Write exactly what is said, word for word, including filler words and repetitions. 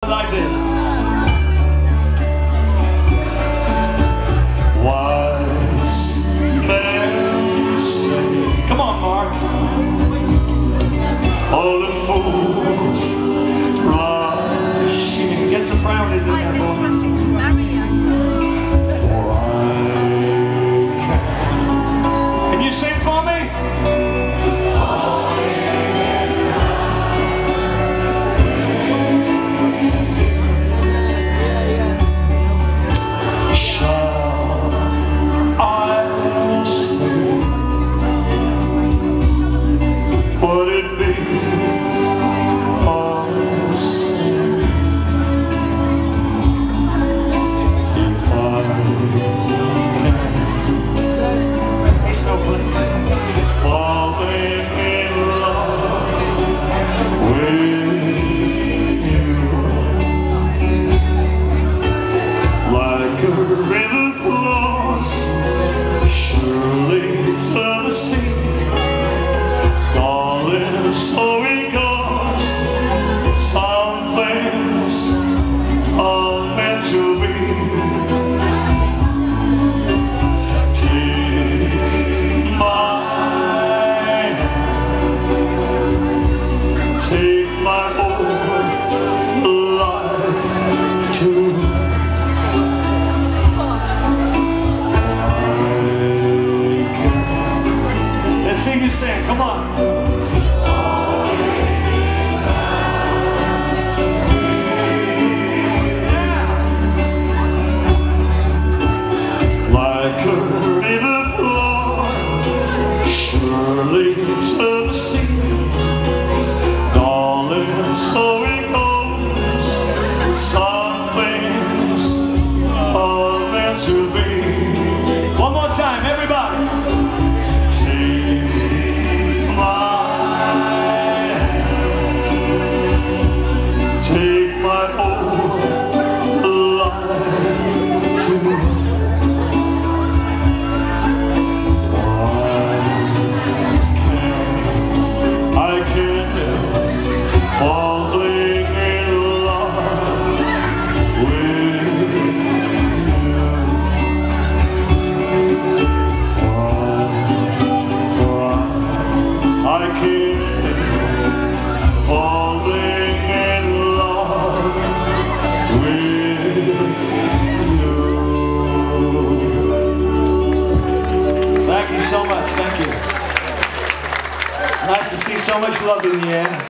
like this. Wise men say, come on, Mark. All the fools rush in. Get some brownies in there, boy. For I can. Can you sing for me? Sing you sing, come on. Yeah. Like a river flow surely to the sea, darling, so it goes. Some things are meant to be. One more time, everybody. Thank you so much, thank you. Nice to see so much love in the air.